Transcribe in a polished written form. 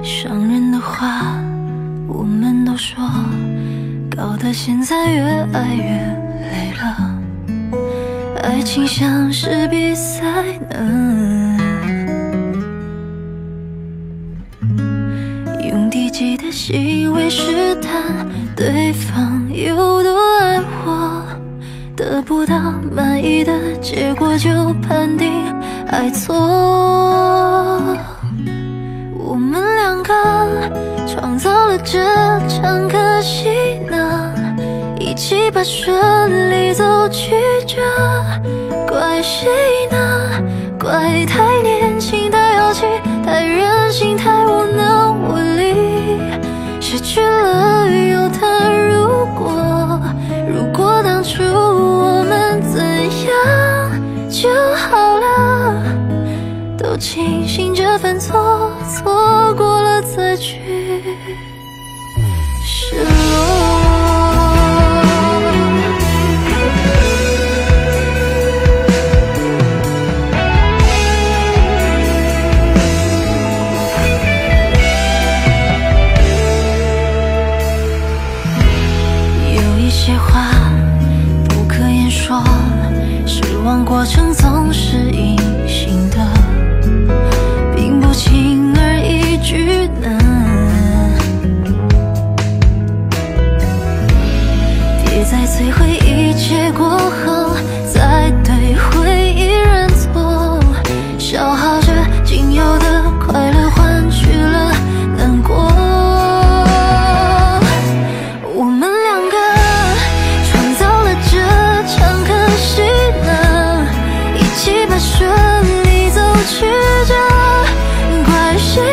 伤人的话我们都说，搞得现在越爱越累了。爱情像是比赛呢，用低级的行为试探对方有多爱我，得不到满意的结果就判定爱错。我们两个创造了这场可惜呢，一起把顺利走曲折，怪谁呢？怪太年轻，太好奇，太任性，太无能无力，失去了又谈如果当初我们怎样就好了，都庆幸这份错，错过了再去失落。有一些话不可言说，失望过程总是隐形的，并不轻而易举呢。跌在摧毁一切过后，再对回忆认错，消耗着仅有的快乐，换取了难过。我们两个创造了这场可惜呢，一起把顺利走曲折，怪谁